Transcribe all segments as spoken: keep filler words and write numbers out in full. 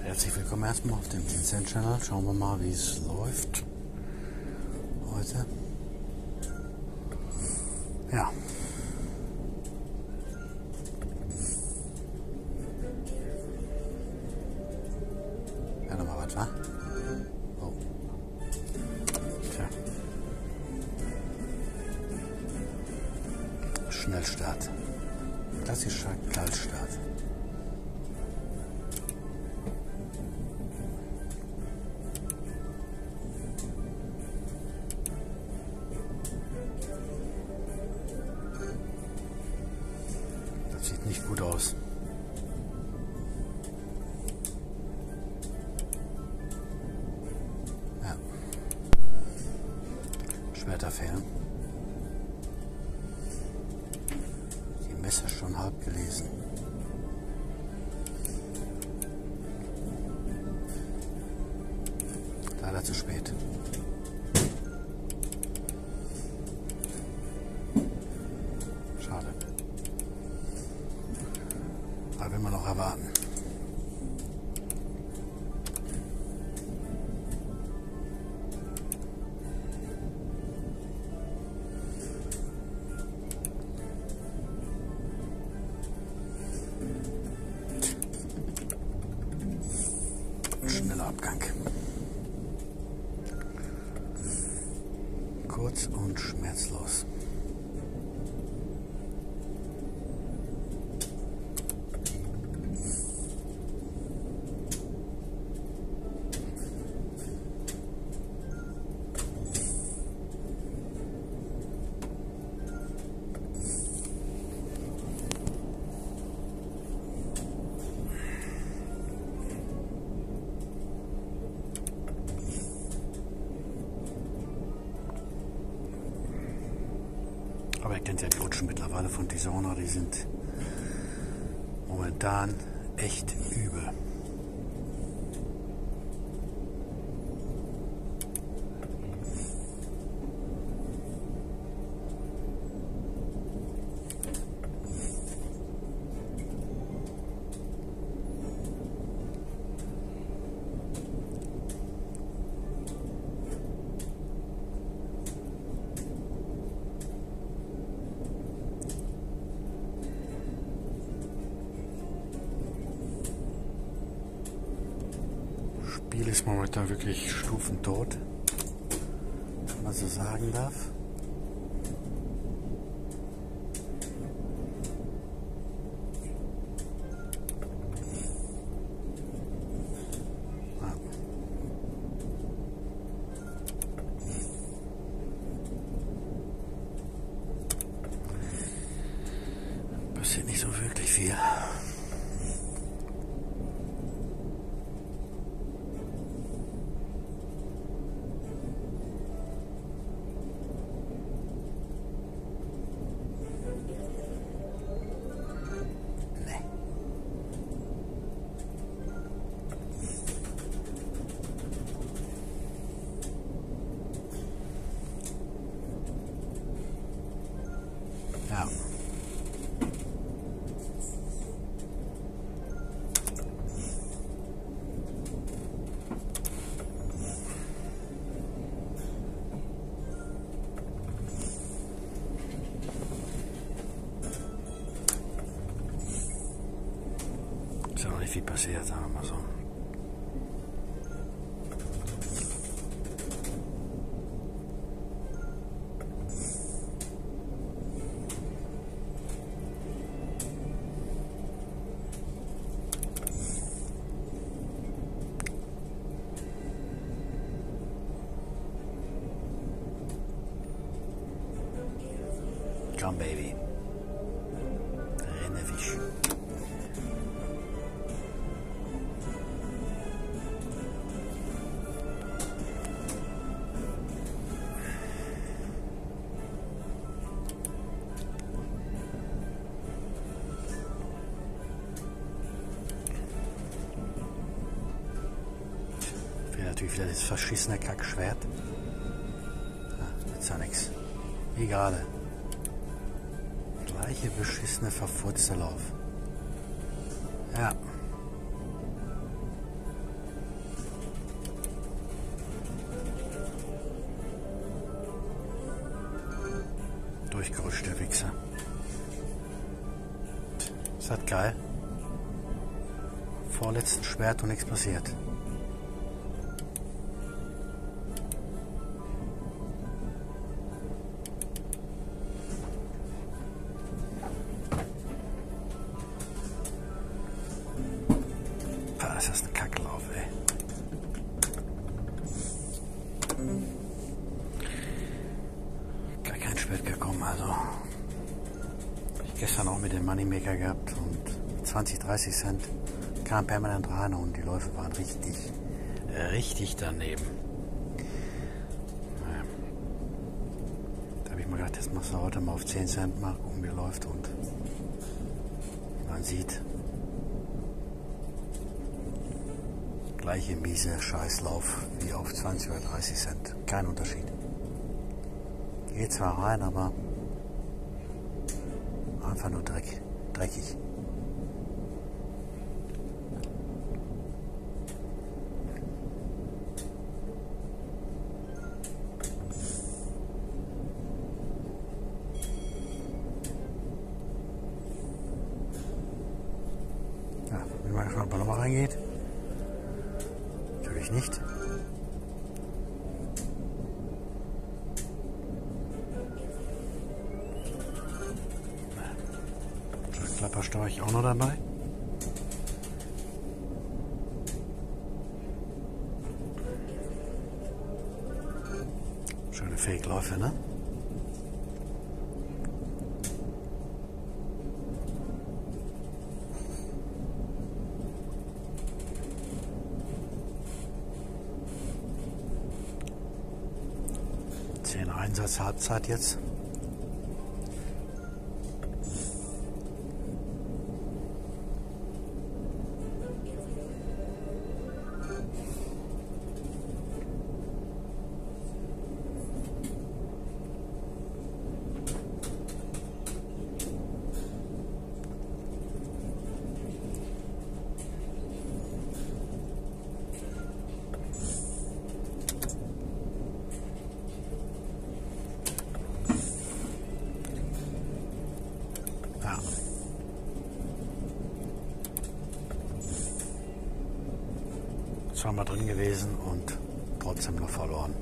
Herzlich willkommen erstmal auf dem Vincent Channel. Schauen wir mal, wie es läuft heute. Ja. Ja, nochmal was, wa? Oh. Tja. Schnellstart. Klassischer Kaltstart. Sieht nicht gut aus. Ja. Schwerter fehlen. Die Messer schon halb gelesen. Leider zu spät. Schade. Aber will man noch erwarten. Schneller Abgang. Kurz und schmerzlos. Aber ihr kennt ja die Rutschen mittlerweile von Dishonored, die sind momentan echt übel. Das Spiel ist momentan wirklich stufentot, wenn man so sagen darf. Ja. Passiert nicht so wirklich viel. Ja. Ist ja noch nicht viel passiert, sagen wir mal so. Come baby. Rennefisch. Fehlt natürlich wieder das verschissene Kackschwert. Ah, ist ja nix. Wie gerade. Gleiche beschissene verfurzte Lauf. Ja. durchgerutscht, der Wichser. Ist das geil? Vorletzten Schwert und nichts passiert. Pah, ist das ein Kacklauf, ey. Gar kein Schwert gekommen, also. Ich gestern auch mit dem Moneymaker gehabt und zwanzig, dreißig Cent kam permanent rein und die Läufe waren richtig, richtig daneben. Naja. Da habe ich mir gedacht, jetzt machst du heute mal auf zehn Cent mal gucken, wie er läuft und man sieht, gleiche miese Scheißlauf wie auf zwanzig oder dreißig Cent. Kein Unterschied. Geht zwar rein, aber einfach nur Dreck, dreckig. Ja, bin mal gespannt, ob er nochmal reingeht. Natürlich nicht. Klapperstorch auch noch dabei. Schöne Fake-Läufe, ne? zehn Einsatz, Halbzeit jetzt. Zweimal drin gewesen und trotzdem noch verloren.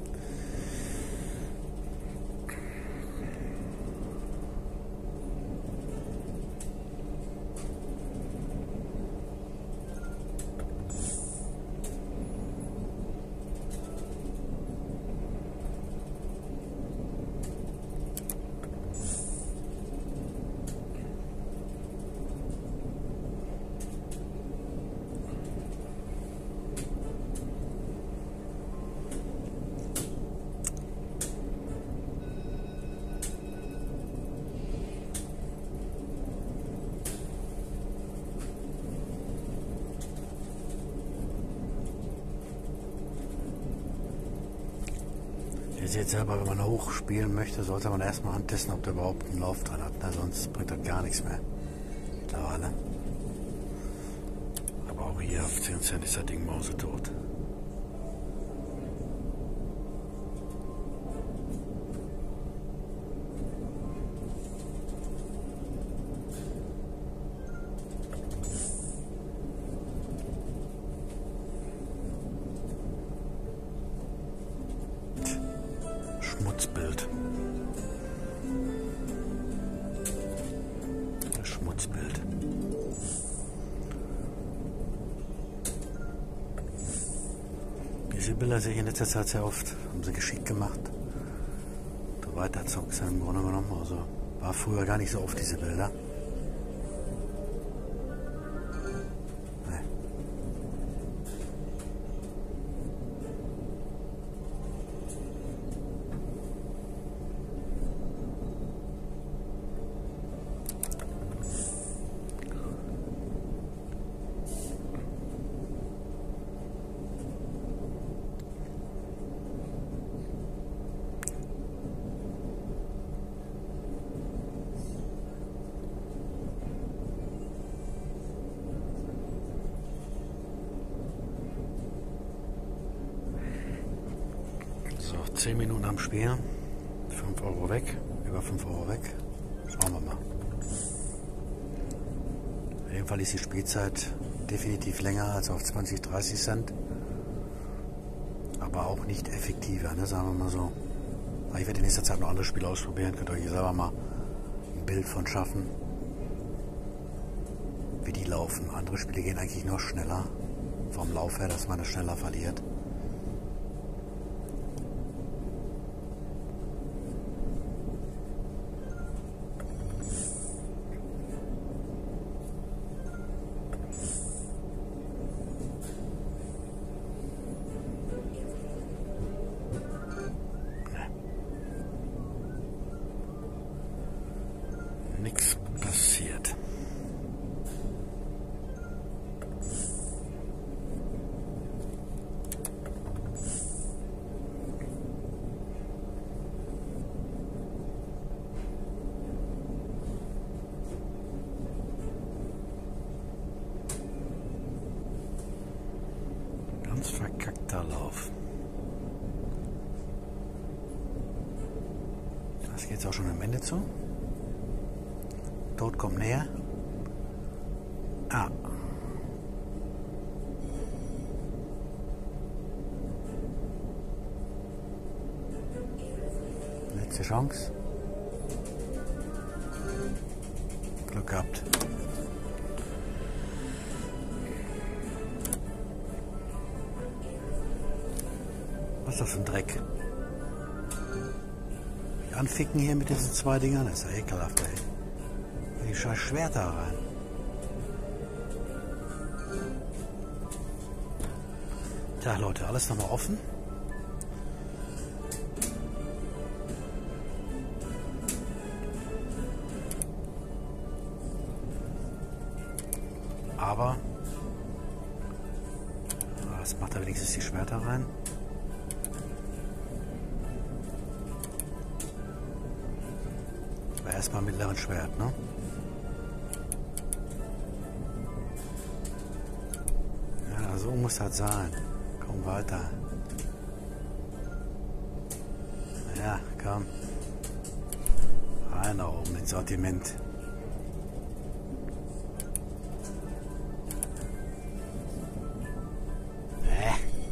Ihr seht selber, wenn man hoch spielen möchte, sollte man erstmal antesten, ob der überhaupt einen Lauf dran hat. Na, sonst bringt das gar nichts mehr. Mittlerweile. Aber auch hier auf zehn Cent ist das Ding mausetot. Schmutzbild. Das Schmutzbild. Diese Bilder sehe ich in letzter Zeit sehr oft. Haben sie geschickt gemacht. Du weiterzockst im Grunde genommen. Also war früher gar nicht so oft diese Bilder. So, zehn Minuten am Spiel, fünf Euro weg. über fünf Euro weg. Schauen wir mal. Auf jeden Fall ist die Spielzeit definitiv länger als auf zwanzig, dreißig Cent. Aber auch nicht effektiver, ne? Sagen wir mal so. Aber ich werde in nächster Zeit noch andere Spiele ausprobieren. Könnt ihr euch selber mal ein Bild von schaffen, wie die laufen. Andere Spiele gehen eigentlich noch schneller. Vom Lauf her, dass man es schneller verliert. Nichts passiert. Ganz verkackter Lauf. Das geht jetzt auch schon am Ende zu. Tod kommt näher. Ah. Letzte Chance. Glück gehabt. Was ist das für ein Dreck? Die anficken hier mit diesen zwei Dingern, das ist ja ekelhaft, ey. Die scheiß Schwerter rein. Tja, Leute, alles nochmal offen. Aber was macht da wenigstens die Schwerter rein? Aber erstmal mittleren Schwert, ne? So muss das sein. Komm weiter. Ja, komm. Rein da oben ins Sortiment. Äh.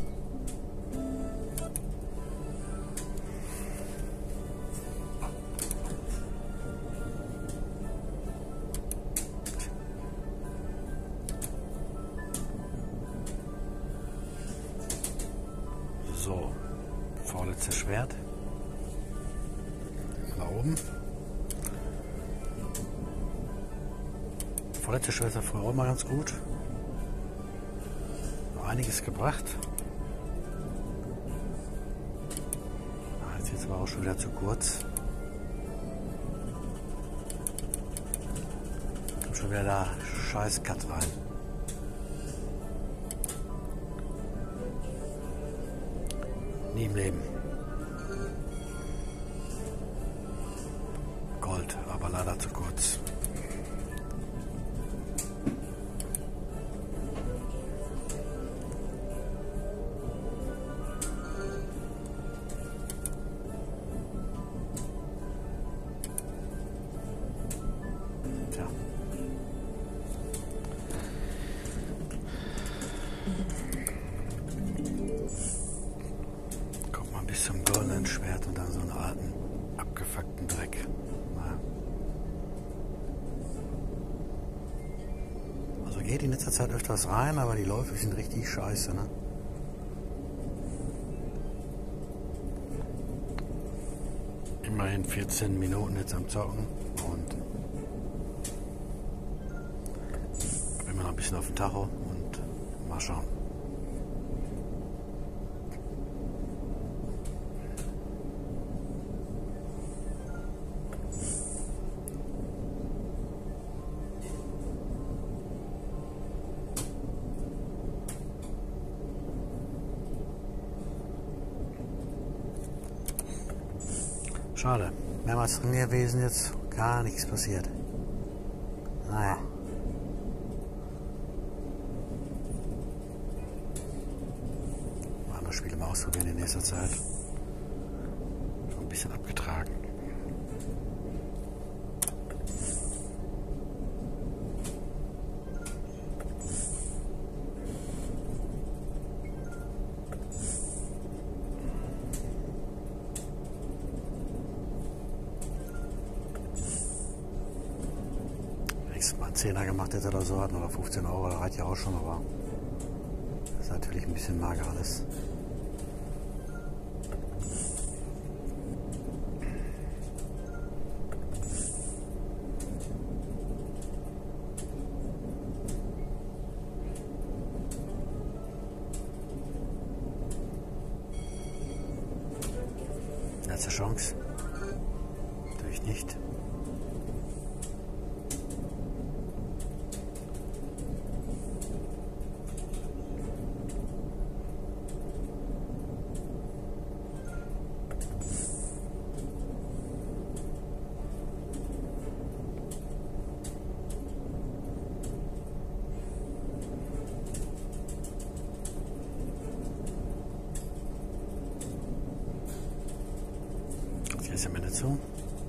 So, vorletztes Schwert. Da oben. Vorletztes Schwert war früher auch mal ganz gut. Noch einiges gebracht. Ah, jetzt ist es aber auch schon wieder zu kurz. Kommt schon wieder der scheiß Cut rein. Nie im Leben. Gold, aber leider zu kurz. Tja. Bis zum goldenen Schwert und dann so einen alten, abgefuckten Dreck. Naja. Also geht in letzter Zeit öfters rein, aber die Läufe sind richtig scheiße, ne? Immerhin vierzehn Minuten jetzt am Zocken und immer noch ein bisschen auf dem Tacho und mal schauen. Schade. Mehrmals drin gewesen jetzt. Gar nichts passiert. Naja. Mal andere Spiele mal ausprobieren in nächster Zeit. Schon ein bisschen abgetragen. Mal einen Zehner gemacht hätte oder so, hatten oder fünfzehn Euro, da reicht ja auch schon, aber das ist natürlich ein bisschen mager alles. Letzte Chance. Natürlich nicht. Jetzt am Ende zu.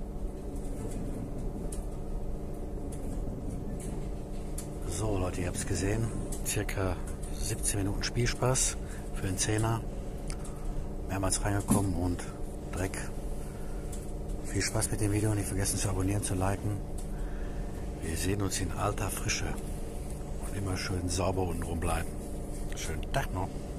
So Leute, ihr habt es gesehen. Circa siebzehn Minuten Spielspaß für den Zehner. Mehrmals reingekommen und Dreck. Viel Spaß mit dem Video. Nicht vergessen zu abonnieren, zu liken. Wir sehen uns in alter Frische. Und immer schön sauber unten rum bleiben. Schönen Tag noch.